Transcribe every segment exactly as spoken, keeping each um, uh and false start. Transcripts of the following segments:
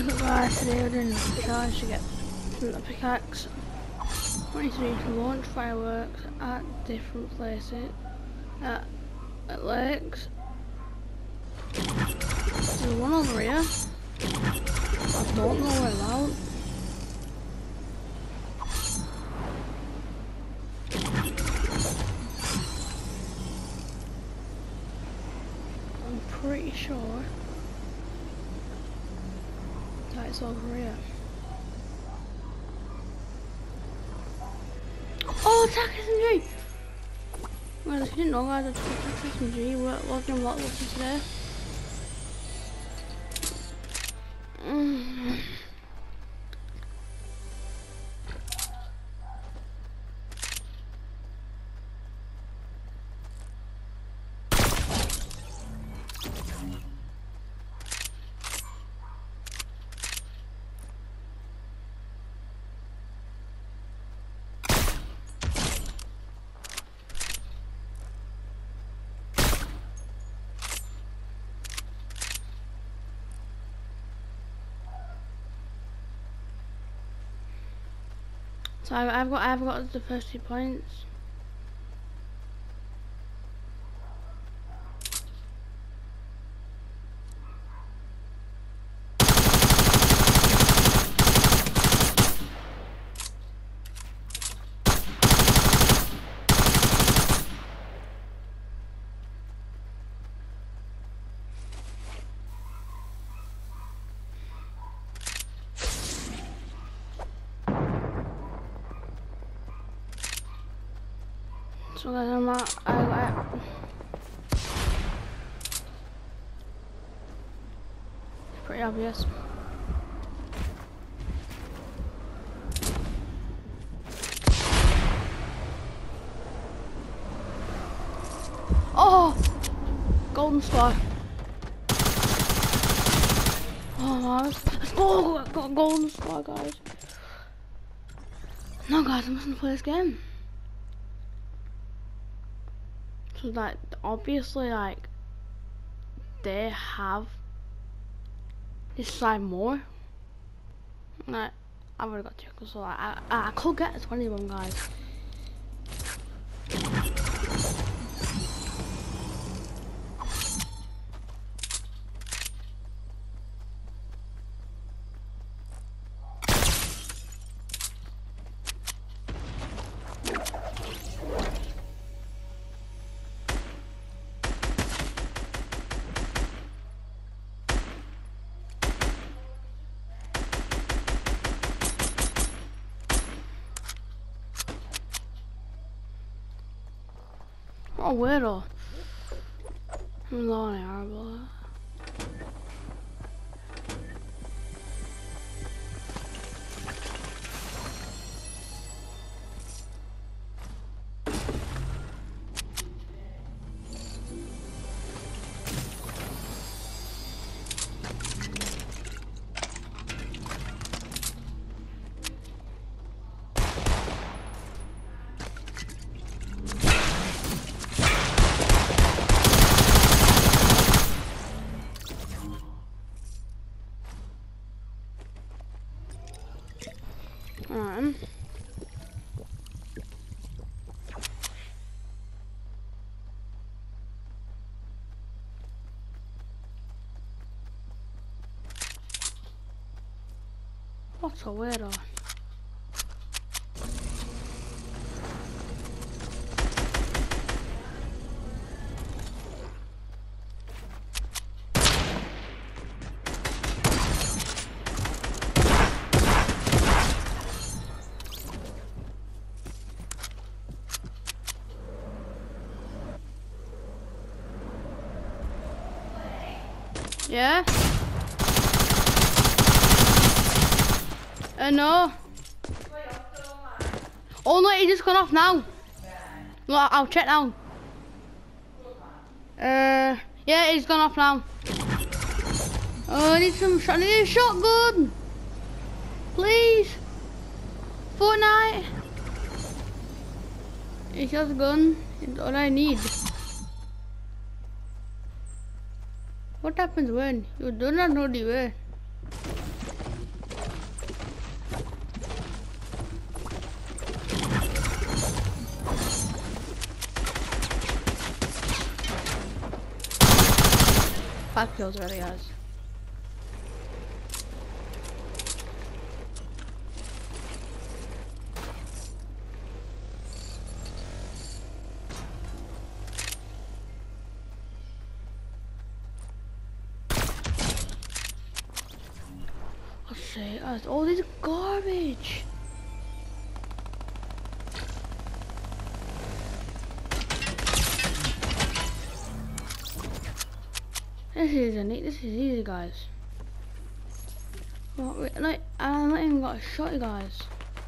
Guys, today we're doing a challenge to get a pickaxe. twenty-three to launch fireworks at different places. At, at lakes. There's one over here. I don't know where about. I'm pretty sure that it's over here. Oh, attack S M G! Well, if you didn't know, guys, attack S M G. We're logging what looking today. Mm. So I've, I've got I've got the first two points. So guys, I'm at, I, I, pretty obvious. Oh, golden star. Oh man, let's go, got golden star, guys. No guys, I mustn't play this game. So that obviously, like, they have this side more. Like, I've already got two, so like, I I could get twenty-one, guys. Oh, weirdo. I'm low on horrible. Um. What a weirdo. Yeah? Uh, no. Oh no, he just gone off now. No, I'll check now. Uh, yeah, he's gone off now. Oh, I need some shot. I need a shotgun. Please. Fortnite. He has a gun. It's all I need. What happens when you do not know the way? Five kills already, guys. Let's see, guys. Oh, these are garbage. This isn't it. This is easy, guys. What, wait, like, I'm not even got a shot, you guys.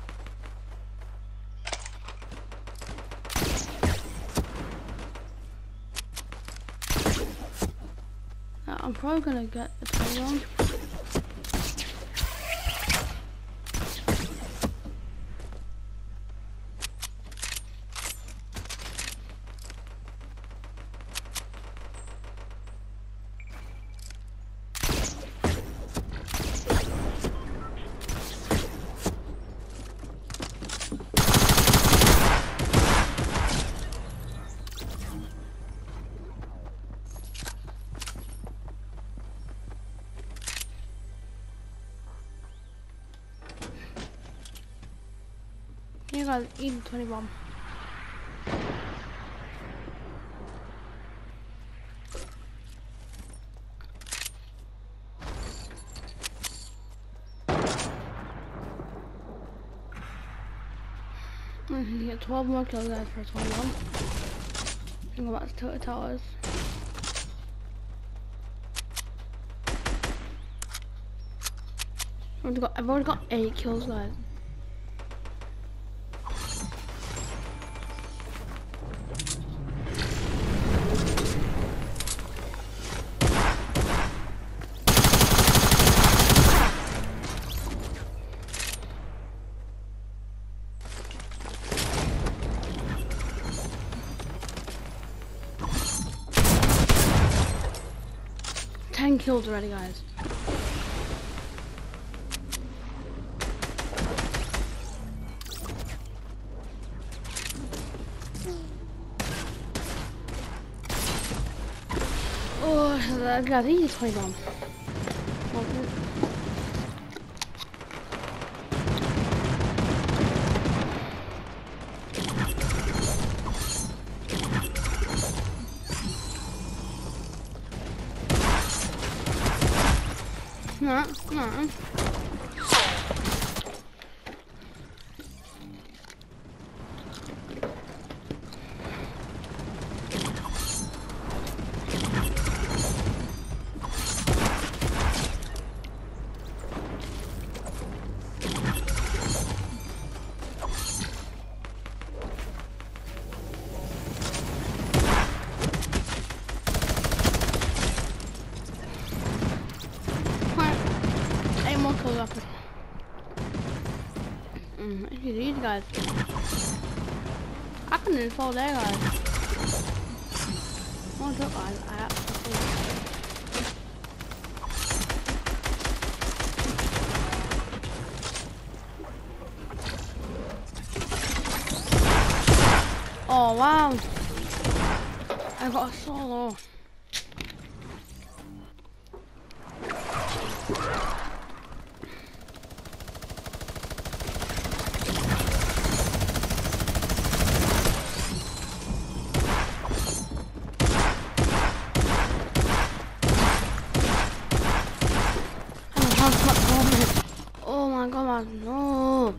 Uh, I'm probably gonna get the time wrong. You guys eating twenty bomb. You get twelve more kills, guys, for twenty-one. And go back to Tilted Towers. I've already got, I've already got eight kills, guys. ten kills already, guys. Oh, I got these twenty bomb. No, no. Mm, these guys. I couldn't even fall there, guys. Oh, look, guys. I absolutely. Oh, wow. I got a solo. Oh my god, no.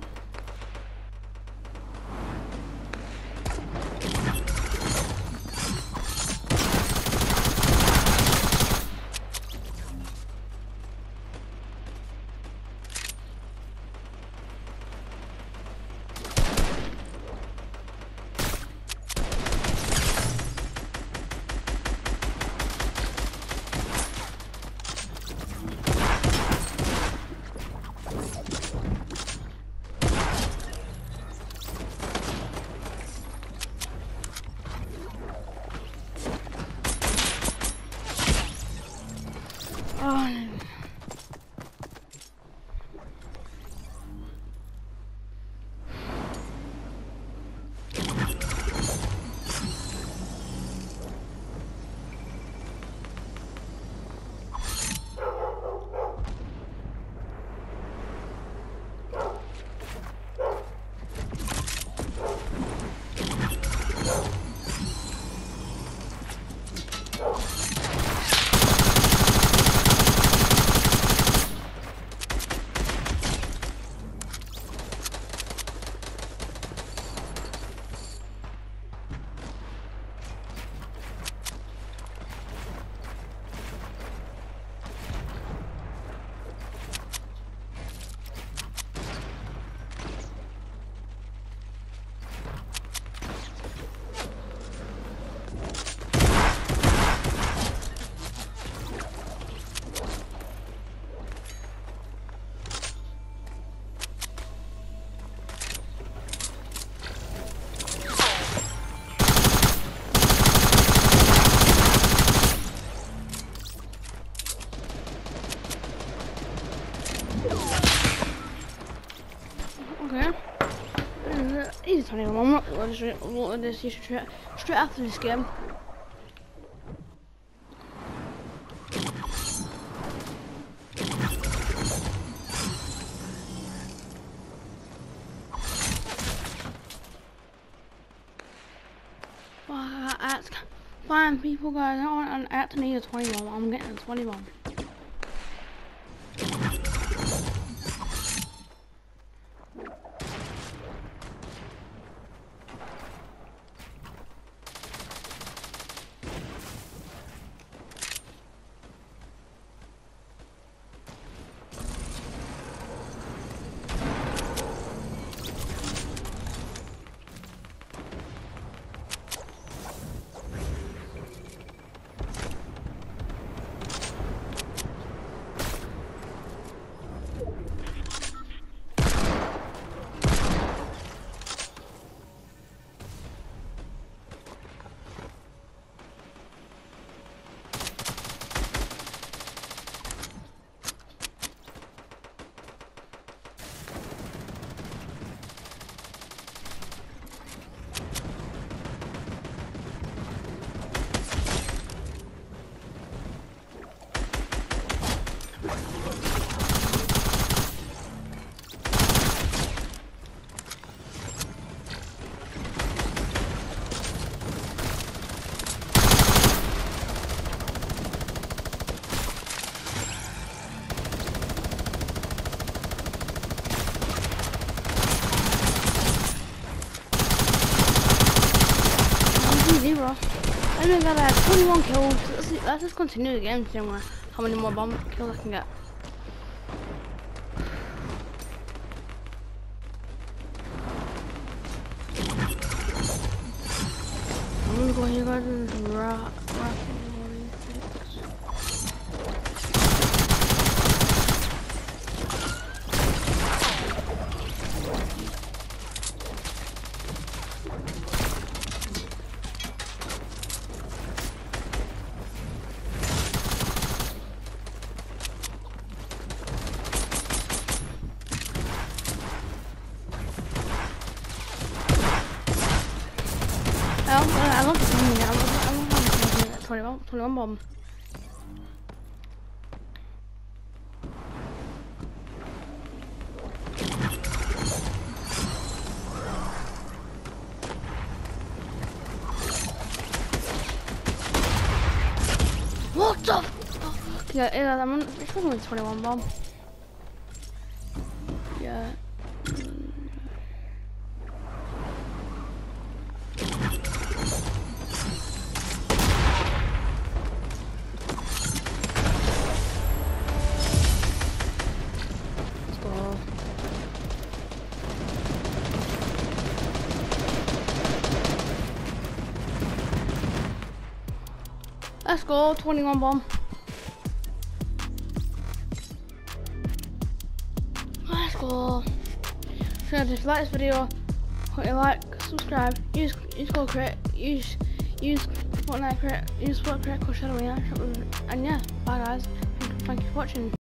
Okay. Uh, Easy twenty-one. I'm not going to upload this YouTube straight, straight after this game. Well, I, I have to find people, guys. I don't want. I have to need a twenty-one. I'm getting a twenty-one. Zero. I even got uh, twenty-one kills. Let's, let's just continue the game somewhere. How many more bomb kills I can get. I'm gonna go here, guys, and rock, rock I love, I love this one. I love, I love how it's twenty-one, twenty-one bomb. What the fuck? Yeah, yeah, I'm struggling with twenty-one bomb. Yeah. Let's go, twenty-one bomb. Let's go. So if you like this video, hit a like, subscribe, use use code crit, use use Fortnite crit, use Fortnite crit code Shadow, and yeah, bye guys. Thank you for watching.